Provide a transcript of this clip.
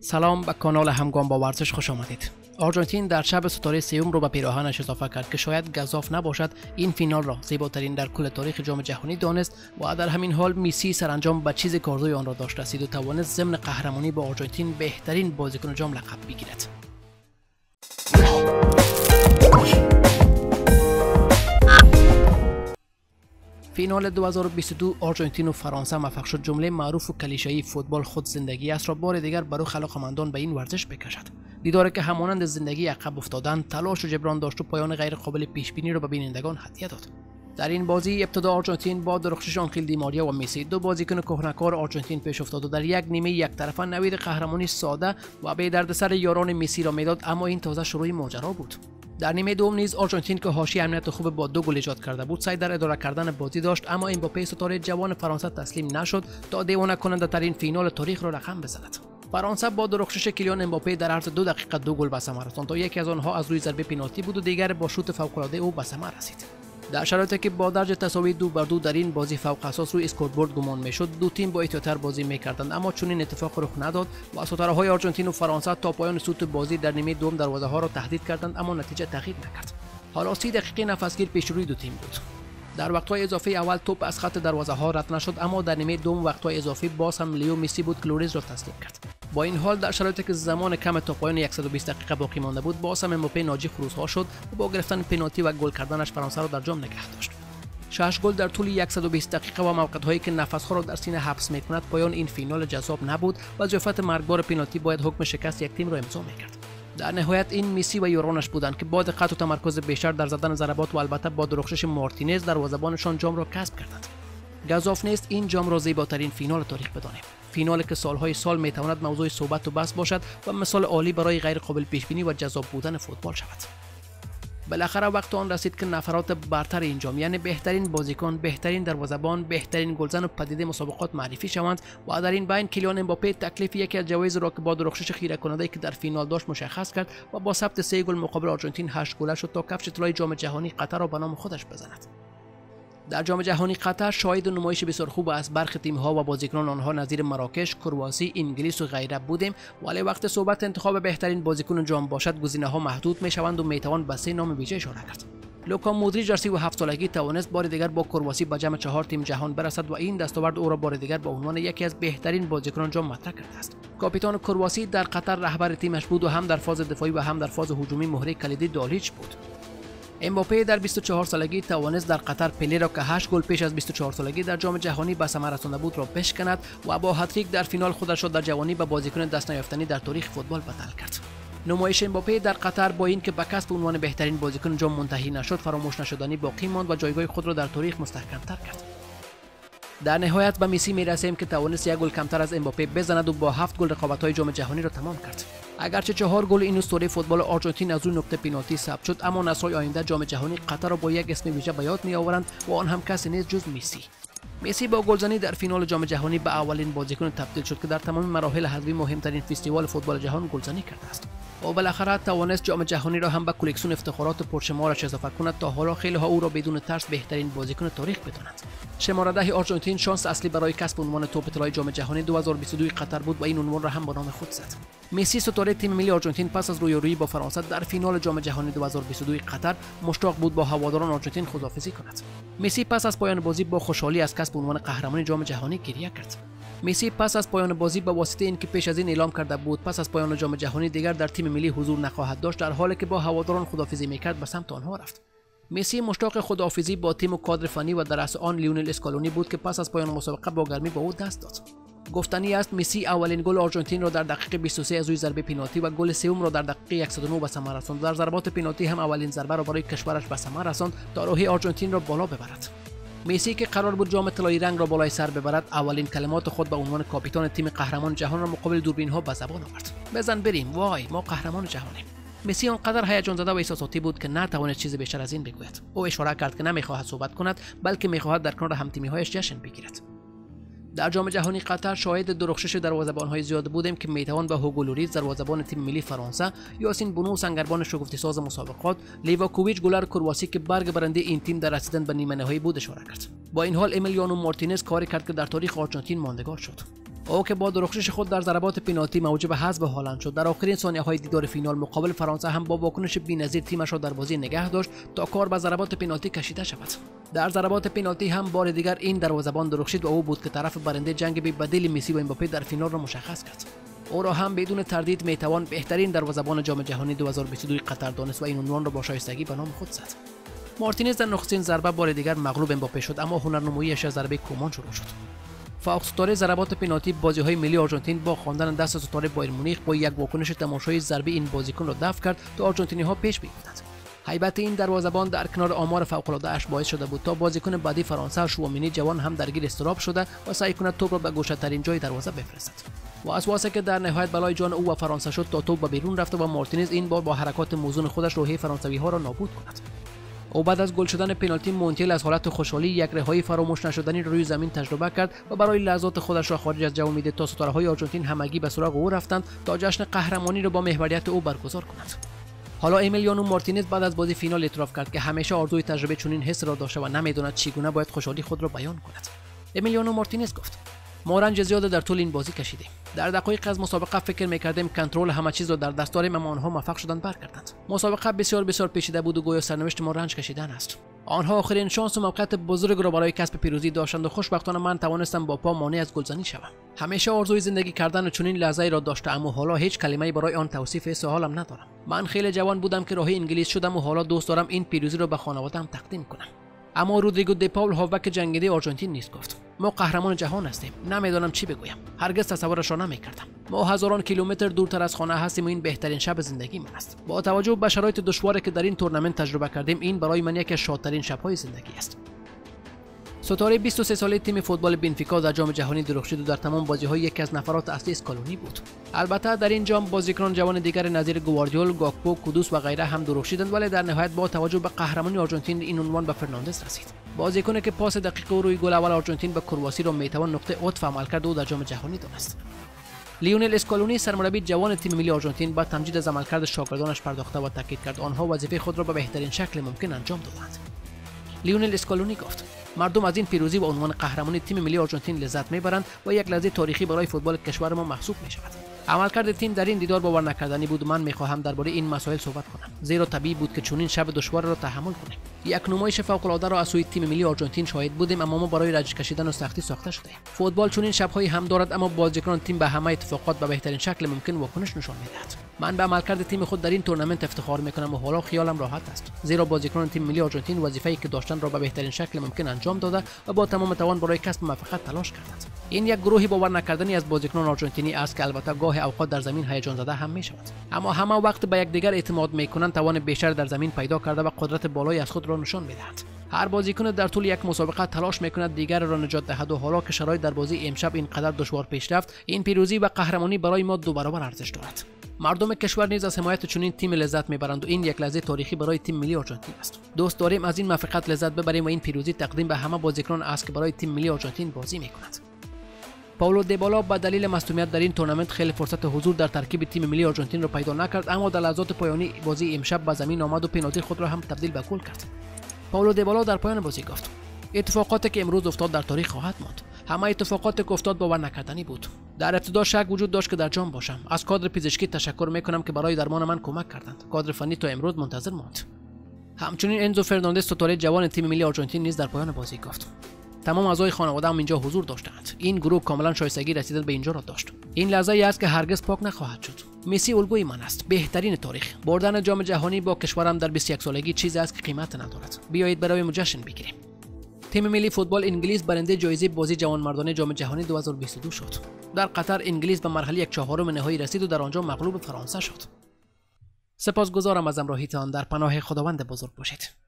سلام به کانال همگام با ورزش خوش آمدید. آرژانتین در شب ستاره سیوم رو به پیراهنش اضافه کرد که شاید گزاف نباشد این فینال را زیباترین در کل تاریخ جام جهانی دانست و در همین حال میسی سرانجام به چیز کارزوی آن را داشت رسید و توانست ضمن قهرمانی با آرژانتین بهترین بازیکن جام لقب بگیرد. فینال 2022 آرژانتین و فرانسه موفق شد جمله معروف و کلیشه‌ای فوتبال خود زندگی است را بار دیگر برای علاقه‌مندان به این ورزش بکشد. دیداری که همانند زندگی عقب افتادن، تلاش و جبران داشت و پایان غیر قابل پیش بینی را به بینندگان هدیه داد. در این بازی ابتدا آرژانتین با درخشش آنخیل دی ماریا و مسی دو بازیکن کهنه‌کار آرژانتین پیش افتاد و در یک نیمه یک طرفه نوید قهرمانی ساده و بی دردسر یاران مسی را میداد، اما این تازه شروع ماجرا بود. در نیمه دوم نیز آرژانتین که حاشیه امنیت خوب با 2 گل ایجاد کرده بود سعی در اداره کردن بازی داشت، اما امباپه ستاره جوان فرانسه تسلیم نشد تا دیوانه کننده ترین فینال تاریخ را رقم بزند. فرانسه با درخشش کیلیان امباپه در عرض 2 دقیقه 2 گل به ثمر رساند تا یکی از آنها از روی ضربه پنالتی بود و دیگر با شوت فوق‌العاده او به ثمر رسید. در شرایطی که با درجه تساوی 2-2 در این بازی فوق اساس روی اسکوربورد گمان میشد، دو تیم با احتیاط‌تر بازی میکردند، اما چنین اتفاق رخ نداد و ستاره‌های آرژانتین و فرانسه تا پایان سوت بازی در نیمه دوم دروازه‌ها را تهدید کردند، اما نتیجه تغییر نکرد. حالا 30 دقیقه نفسگیر پیش روی دو تیم بود. در وقت‌های اضافه اول توپ از خط دروازه‌ها رد نشد، اما در نیمه دوم وقت‌های اضافی باز هم لیو مسی بود که لوریز را تسلیم کرد. با این حال در شرایطی که زمان کم تا پایان 120 دقیقه باقی مانده بود، باز هم امباپه ناجی خروس‌ها شد و با گرفتن پنالتی و گل کردنش فرانسه را در جام نگه داشت. 6 گل در طول 120 دقیقه و موقعیت‌هایی که نفس‌ها را در سینه حبس می‌کند پایان این فینال جذاب نبود و ضیافت مرگبار پنالتی باید حکم شکست یک تیم را امضا می‌کرد. در نهایت این مسی و یارانش بودند که با دقت و تمرکز بیشتر در زدن ضربات و البته با درخشش مارتینز دروازه‌بانشان جام را کسب کردند. گزاف نیست این جام را زیباترین فینال تاریخ بدانیم. فینالی که سالهای سال میتواند موضوع صحبت و بحث باشد و مثال عالی برای غیر قابل پیش بینی و جذاب بودن فوتبال شود. بالاخره وقت آن رسید که نفرات برتر این جام، یعنی بهترین بازیکن، بهترین دروازه‌بان، بهترین گلزن و پدیده مسابقات معرفی شوند و در این بین کیلیان امباپه تکلیف یکی از جوایز را که با درخشش خیره کننده که در فینال داشت مشخص کرد و با ثبت 3 گل مقابل آرژانتین 8 گله شد تا کفش طلای جام جهانی قطر را به نام خودش بزند. در جام جهانی قطر شاهد نمایش بسیار خوب از برخی تیم‌ها و بازیکنان آنها نظیر مراکش، کرواسی، انگلیس و غیره بودیم، ولی وقت صحبت انتخاب بهترین بازیکن جام باشد گزینه‌ها محدود می‌شوند و میتوان به 3 نام ویژه اشاره کرد. لوکا مودریچ در 37 سالگی توانست بار دیگر با کرواسی به جمع 4 تیم جهان برسد و این دستاورد او را بار دیگر به عنوان یکی از بهترین بازیکنان جام مطرح کرده است. کاپیتان کرواسی در قطر رهبر تیمش بود و هم در فاز دفاعی و هم در فاز هجومی مهره کلیدی دالیچ بود. امباپه در 24 سالگی توانست در قطر پله را که 8 گل پیش از 24 سالگی در جام جهانی به ثمر رسانده بود را بشکند و با هتریک در فینال خودش را در جوانی به بازیکن دست نیافتنی در تاریخ فوتبال بدل کرد. نمایش امباپه در قطر با اینکه به کسب عنوان بهترین بازیکن جام منتهی نشد، فراموش نشدنی باقی ماند و جایگاه خود را در تاریخ مستحکم‌تر کرد. در نهایت به مسی میرسیم که توانست 1 گل کمتر از امباپه بزند و با 7 گل رقابت‌های جام جهانی را تمام کرد. اگرچه 4 گل این اسطوره فوتبال آرژانتین از روی نقطه پنالتی ثبت شد، اما نسل‌های آینده جام جهانی قطر را با یک اسم ویژه به یاد می‌آورند و آن هم کسی نیست جز مسی. مسی با گلزنی در فینال جام جهانی به اولین بازیکن تبدیل شد که در تمام مراحل حذفی مهمترین فستیوال فوتبال جهان گلزنی کرده است. و بالاخره توانست جام جهانی را هم به کلکسیون افتخارات پرشمارش اضافه کند تا حالا خیلی‌ها او را بدون ترس بهترین بازیکن تاریخ بدانند. شماره 10 آرژانتین شانس اصلی برای کسب عنوان توپ طلای جام جهانی 2022 قطر بود و این عنوان را هم به نام خود زد. مسی ستاره تیم ملی آرژانتین پس از رویارویی با فرانسه در فینال جام جهانی 2022 قطر مشتاق بود با هواداران آرژانتین خداحافظی کند. مسی پس از پایان بازی با خوشحالی از کسب عنوان قهرمان جام جهانی گریه کرد. مسی پس از پایان بازی به واسطه اینکه پیش از این اعلام کرده بود پس از پایان جام جهانی دیگر در تیم ملی حضور نخواهد داشت، در حالی که با هواداران خداحافظی میکرد به سمت آنها رفت. مسی مشتاق خداحافظی با تیم و کادر فنی و در رأس آن لیونل اسکالونی بود که پس از پایان مسابقه با گرمی با او دست داد. گفتنی است مسی اولین گل آرژانتین را در دقیقه 23 از روی ضربه پنالتی و گل سوم را در دقیقه 109 به ثمر رساند. در ضربات پنالتی هم اولین ضربه را برای کشورش به ثمر رساند تا روحیه آرژانتین را بالا ببرد. مسی که قرار بود جام طلایی رنگ را بالای سر ببرد، اولین کلمات خود به عنوان کاپیتان تیم قهرمان جهان را مقابل دوربین‌ها به زبان آورد. بزن بریم، وای ما قهرمان جهانیم. مسی آنقدر هیجان زده و احساساتی بود که نتوانست چیز بیشتر از این بگوید. او اشاره کرد که نمیخواهد صحبت کند، بلکه میخواهد در کنار همتیمی‌هایش جشن بگیرد. در جام جهانی قطر شاهد درخشش دروازه‌بان‌های زیاد بودیم که میتوان به هوگو لوریس دروازه‌بان تیم ملی فرانسه، یاسین بونو سنگربان شگفتی‌ساز مسابقات، لیواکوویچ گلر کرواسی که برگ برنده این تیم در رسیدن به نیمه نهایی بود اشاره کرد. با این حال امیلیانو مارتینز کاری کرد که در تاریخ آرژانتین ماندگار شد. او که با درخشش خود در ضربات پنالتی موجب حذف هالند شد، در آخرین ثانیه‌های دیدار فینال مقابل فرانسه هم با واکنش بی‌نظیر تیمش را در بازی نگه داشت تا کار به ضربات پنالتی کشیده شود. در ضربات پنالتی هم بار دیگر این دروازه‌بان درخشید و او بود که طرف برنده جنگ به بدیل مسی و امباپه در فینال را مشخص کرد. او را هم بدون تردید میتوان بهترین دروازه‌بان جام جهانی 2022 قطر دانست و این عنوان را با شایستگی به نام خود زد. مارتینز در نخستین ضربه بار دیگر مغلوب امباپه شد، اما هنرنمایی‌اش از ضربه کومان شروع شد. فوق ستاره ضربات پنالتی بازی‌های ملی آرژانتین با خواندن دست ستاره بایر مونیخ با یک واکنش تماشایی ضربه این بازیکن را دفع کرد تا آرژانتینی‌ها پیش بیفتند. هیبت این دروازه‌بان در کنار آمار فوق‌العاده‌اش باعث شده بود تا بازیکن بعدی فرانسه شوامینی جوان هم درگیر اضطراب شده و سعی کند توپ را به گوشه‌ترین جای دروازه بفرستد. وسواسه که در نهایت بلای جان او و فرانسه شد تا توپ به بیرون رفت و مارتینز این بار با حرکات موزون خودش روحیه فرانسوی‌ها را نابود کند. او بعد از گل شدن پنالتی مونتیل از حالت خوشحالی یک رهایی فراموش نشدنی روی زمین تجربه کرد و برای لحظات خودش را خارج از جو میدید تا ستاره‌های آرژانتین همگی به سراغ او رفتند تا جشن قهرمانی را با محوریت او برگزار کنند. حالا امیلیانو مارتینز بعد از بازی فینال اعتراف کرد که همیشه آرزوی تجربه چنین حس را داشته و نمیداند چگونه باید خوشحالی خود را بیان کند. امیلیانو مارتینز گفت: ما رنج زیاد در طول این بازی کشیدیم. در دقایق از مسابقه فکر می‌کردیم کنترل همه چیز را در دست داریم، اما آنها موفق شدند برگردند. مسابقه بسیار پیچیده بود و گویا سرنوشت ما رنج کشیدن است. آنها آخرین شانس و موقعیت بزرگ را برای کسب پیروزی داشتند و خوشبختانه من توانستم با پا مانع از گلزنی شوم. همیشه آرزوی زندگی کردن چنین لحظه‌ای را داشتم، اما حالا هیچ کلمه‌ای برای آن توصیف حس حالم ندارم. من خیلی جوان بودم که راهی انگلیس شدم و حالا دوست دارم این پیروزی را به خانواده‌ام تقدیم کنم. اما رودریگو دی پاول هافبک جنگنده آرژانتین نیز گفت: ما قهرمان جهان هستیم. نمیدانم چی بگویم. هرگز تصورش را نمی‌کردم. ما هزاران کیلومتر دورتر از خانه هستیم و این بهترین شب زندگی من است. با توجه به شرایط دشواری که در این تورنمنت تجربه کردیم، این برای من یکی از شادترین شب‌های زندگی است. ستاره 23 ساله تیم فوتبال بنفیکا در جام جهانی درخشید و در تمام بازی‌ها یکی از نفرات اصلی اسکالونی بود. البته در این جام بازیکنان جوان دیگر نظیر گواردیول، گاکپو، کودوس و غیره هم درخشیدند، ولی در نهایت با توجه به قهرمانی آرژانتین این عنوان به فرناندز رسید. بازیکنی که پاس دقیق روی گل اول آرژانتین به کرواسی را میتوان نقطه عطف عملکرد او در جام جهانی دانست. لیونل اسکالونی سرمربی جوان تیم ملی آرژانتین با تمجید از عملکرد شاگردانش پرداخته و تاکید کرد آنها وظیفه خود را به بهترین شکل ممکن انجام دادند. لیونل اسکالونی گفت: مردم از این پیروزی و عنوان قهرمانی تیم ملی آرژانتین لذت میبرند و یک لحظه تاریخی برای فوتبال کشور ما محسوب میشود. عملکرد تیم در این دیدار باور نکردنی بود. من میخواهم درباره این مسائل صحبت کنم، زیرا طبیعی بود که چنین شب دشوار را تحمل کنیم. یک نمایش فوق العاده را از سوی تیم ملی آرژانتین شاهد بودیم، اما ما برای رنج کشیدن و سختی ساخته شدیم. فوتبال چنین شب‌هایی هم دارد، اما بازیکنان تیم به همه اتفاقات به بهترین شکل ممکن واکنش نشان میدهند. من به عملکرد تیم خود در این تورنمنت افتخار میکنم و حالا خیالم راحت است، زیرا بازیکنان تیم ملی آرژانتین وظیفه‌ای که داشتن را به بهترین شکل ممکن انجام داده و با تمام توان برای کسب موفقیت تلاش کردند. این یک گروهی باور نکردنی از بازیکنان آرژانتینی است که البته گاه اوقات در زمین هیجان زده هم میشود، اما همه وقت به یکدیگر اعتماد میکنند، توان بیشتر در زمین پیدا کرده و قدرت بالایی از خود را نشان میدهند. هر بازیکن در طول یک مسابقه تلاش میکند دیگر را نجات دهد و حالا که شرایط در بازی امشب اینقدر دشوار پیش رفت، این پیروزی و قهرمانی برای ما دو برابر ارزش دارد. مردم کشور نیز از حمایت چنین تیم لذت میبرند و این یک لحظه تاریخی برای تیم ملی آرژانتین است. دوست داریم از این موفقیت لذت ببریم و این پیروزی تقدیم به همه بازیکنان است که برای تیم ملی آرژانتین بازی میکنند. پائولو دیبالا به دلیل مصونیت در این تورنمنت خیلی فرصت حضور در ترکیب تیم ملی آرژانتین را پیدا نکرد، اما در لحظات پایانی بازی امشب به زمین آمد و پنالتی خود را هم تبدیل به گل کرد. پائولو دیبالا در پایان بازی گفت: اتفاقاتی که امروز افتاد در تاریخ خواهد ماند. همه اتفاقاتی که افتاد باور نکردنی بود. در ابتدا شک وجود داشت که در جام باشم. از کادر پزشکی تشکر میکنم که برای درمان من کمک کردند. کادر فنی تا امروز منتظر ماند. همچنین انزو فرناندز ستاره جوان تیم ملی آرژانتین نیز در پایان بازی گفت: تمام اعضای خانواده‌ام اینجا حضور داشتند. این گروه کاملا شایستگی رسیدن به اینجا را داشت. این لحظه ای است که هرگز پاک نخواهد شد. مسی الگوی من است، بهترین تاریخ. بردن جام جهانی با کشورم در 21 سالگی چیزی است که قیمت ندارد. بیایید برای جشن بگیریم. تیم ملی فوتبال انگلیس برنده جایزه بازی جوانمردانه جام جهانی 2022 شد. در قطر انگلیس به مرحله 1/4 نهایی رسید و در آنجا مغلوب فرانسه شد. سپاسگزارم از همراهیتان. در پناه خداوند بزرگ باشید.